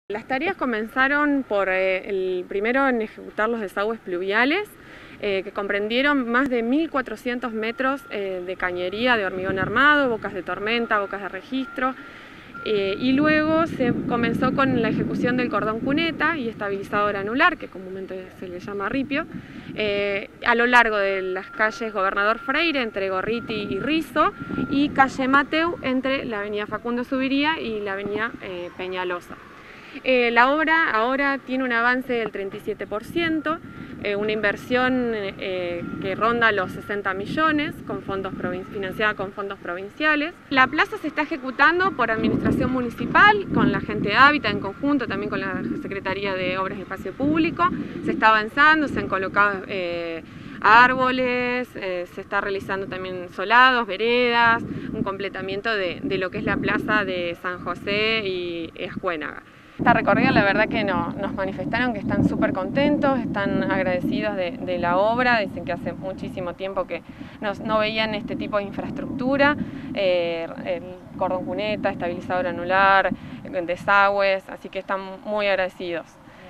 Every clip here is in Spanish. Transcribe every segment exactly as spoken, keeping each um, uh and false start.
Las tareas comenzaron por eh, el primero en ejecutar los desagües pluviales, eh, que comprendieron más de mil cuatrocientos metros eh, de cañería de hormigón armado, bocas de tormenta, bocas de registro, eh, y luego se comenzó con la ejecución del cordón cuneta y estabilizador anular, que comúnmente se le llama ripio, eh, a lo largo de las calles Gobernador Freire entre Gorriti y Rizo, y calle Mateu entre la avenida Facundo Subiría y la avenida eh, Peñalosa. Eh, la obra ahora tiene un avance del treinta y siete por ciento, eh, una inversión eh, que ronda los sesenta millones, con fondos financiada con fondos provinciales. La plaza se está ejecutando por administración municipal, con la gente de Hábitat en conjunto, también con la Secretaría de Obras y Espacio Público. Se está avanzando, se han colocado eh, árboles, eh, se está realizando también solados, veredas, un completamiento de, de lo que es la plaza de San José y Escuénaga. Esta recorrida la verdad que no, nos manifestaron que están súper contentos, están agradecidos de, de la obra, dicen que hace muchísimo tiempo que no, no veían este tipo de infraestructura, eh, el cordón cuneta, estabilizador anular, desagües, así que están muy agradecidos.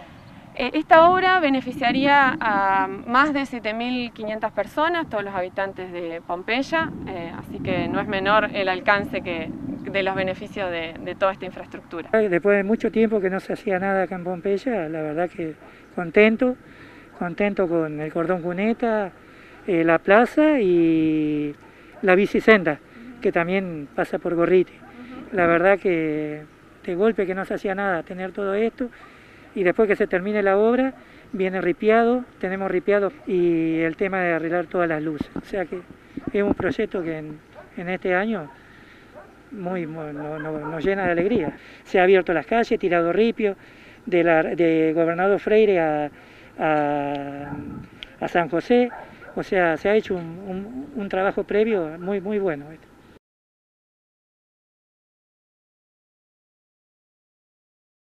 Esta obra beneficiaría a más de siete mil quinientas personas, todos los habitantes de Pompeya, eh, así que no es menor el alcance que, de los beneficios de, de toda esta infraestructura. Después de mucho tiempo que no se hacía nada acá en Pompeya, la verdad que contento, contento con el cordón cuneta, eh, la plaza y la bicisenda, que también pasa por Gorriti. La verdad que de golpe que no se hacía nada, tener todo esto, y después que se termine la obra, viene ripiado, tenemos ripiado y el tema de arreglar todas las luces. O sea que es un proyecto que en, en este año muy, muy no, no, nos llena de alegría. Se ha abierto las calles, tirado ripio, de, la, de Gobernador Freire a, a, a San José. O sea, se ha hecho un, un, un trabajo previo muy, muy bueno.